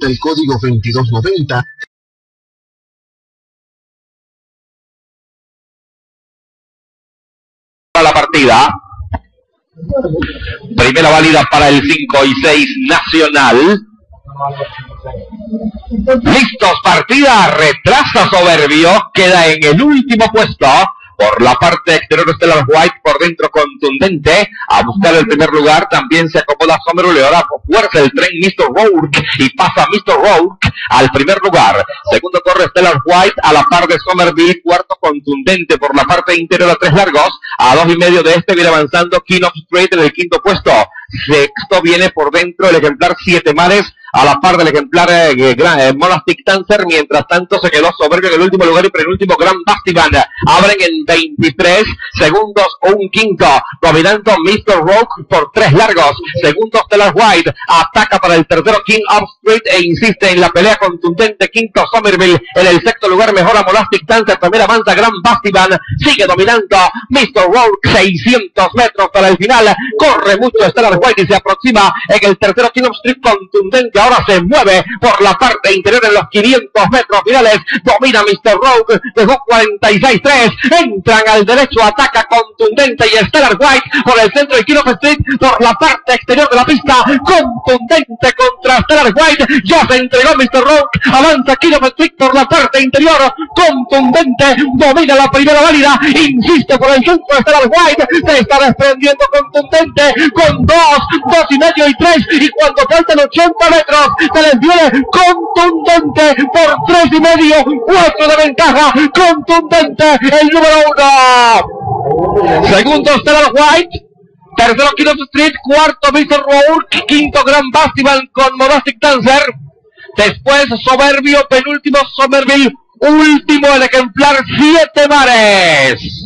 el código 2290. La partida. Primera válida para el 5 y 6 Nacional. Listos, partida. Retrasa Soberbio. Queda en el último puesto. Por la parte exterior Stellar White, por dentro Contundente, a buscar el primer lugar. También se acomoda Somerville, y ahora fuerza el tren Mr. Rourke, y pasa Mr. Rourke al primer lugar. Segundo corre Stellar White, a la par de Somerville. Cuarto Contundente por la parte interior a 3 largos. A 2,5 de este viene avanzando King of Straight en el quinto puesto. Sexto viene por dentro el ejemplar 7 Mares, a la par del ejemplar Monastic Dancer. Mientras tanto se quedó Soberbio en el último lugar y penúltimo Grand Bastiban. Abren en 23 segundos un quinto, dominando Mr. Rogue por 3 largos. Segundo Stellar White, ataca para el tercero King of Street e insiste en la pelea Contundente. Quinto Somerville, en el sexto lugar mejora Monastic Dancer. También avanza Grand Bastiban, sigue dominando Mr. Rogue. 600 metros para el final, corre mucho Stellar White y se aproxima en el tercero King of Street. Contundente ahora se mueve por la parte interior en los 500 metros finales, domina Mr. Rogue, dejó 46-3, entran al derecho, ataca Contundente y Stellar White por el centro de King of Street por la parte exterior de la pista. Contundente contra Stellar White, ya se entregó Mr. Rogue, avanza King of Street por la parte interior. Contundente domina la primera válida, insiste por el centro de Stellar White, se está desprendiendo Contundente con 2,5 y 3, y cuando faltan 80 metros se les viene Contundente por 3,5, 4 de ventaja. Contundente el número 1. Segundo Stellar White, tercero King of Street, cuarto Mr. Rourke, quinto Grand Bastiban con Monastic Dancer. Después Soberbio, penúltimo Somerville, último el ejemplar 7 Mares.